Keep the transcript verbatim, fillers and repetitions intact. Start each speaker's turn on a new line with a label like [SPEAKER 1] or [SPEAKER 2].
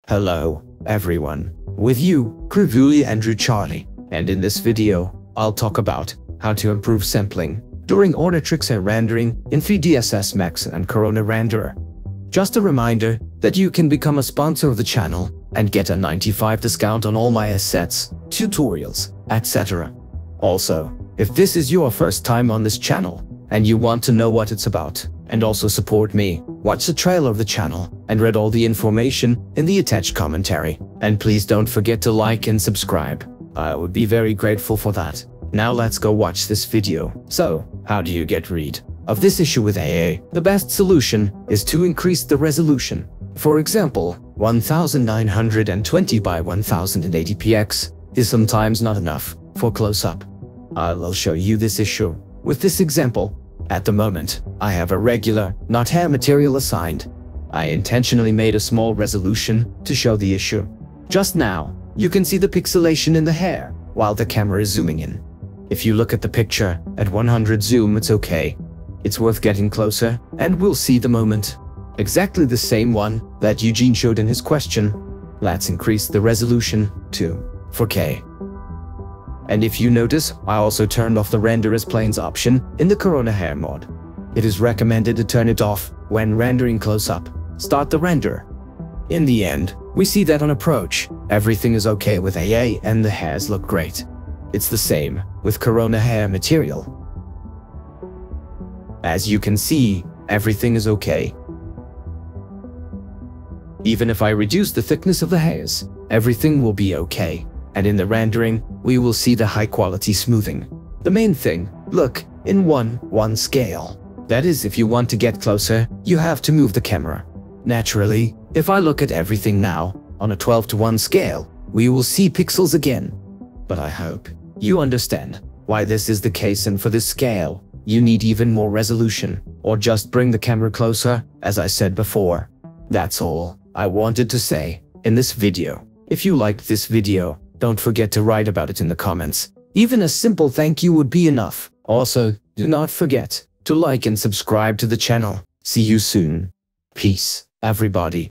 [SPEAKER 1] Hello, everyone. With you, Krivulya and Charly. And in this video, I'll talk about how to improve sampling during Ornatrix hair rendering in V D S S Max and CoronaRenderer. Just a reminder that you can become a sponsor of the channel and get a ninety-five percent discount on all my assets, tutorials, et cetera. Also, if this is your first time on this channel and you want to know what it's about and also support me, watch the trailer of the channel and read all the information in the attached commentary. And please don't forget to like and subscribe. I would be very grateful for that. Now let's go watch this video. So, how do you get rid of this issue with A A? The best solution is to increase the resolution. For example, nineteen twenty by ten eighty p x is sometimes not enough for close-up. I'll show you this issue with this example. At the moment, I have a regular, not hair material assigned. I intentionally made a small resolution to show the issue. Just now, you can see the pixelation in the hair while the camera is zooming in. If you look at the picture at one hundred zoom, it's okay. It's worth getting closer, and we'll see the moment. Exactly the same one that Eugene showed in his question. Let's increase the resolution to four K. And if you notice, I also turned off the render as planes option in the CoronaHairMod. It is recommended to turn it off when rendering close-up. Start the render. In the end, we see that on approach, everything is okay with A A and the hairs look great. It's the same with CoronaHairMtl. As you can see, everything is okay. Even if I reduce the thickness of the hairs, everything will be okay. And in the rendering, we will see the high-quality smoothing. The main thing, look, in one one scale. That is, if you want to get closer, you have to move the camera. Naturally, if I look at everything now, on a twelve to one scale, we will see pixels again. But I hope you understand why this is the case, and for this scale, you need even more resolution, or just bring the camera closer, as I said before. That's all I wanted to say in this video. If you liked this video, don't forget to write about it in the comments. Even a simple thank you would be enough. Also, do not forget to like and subscribe to the channel. See you soon. Peace, everybody.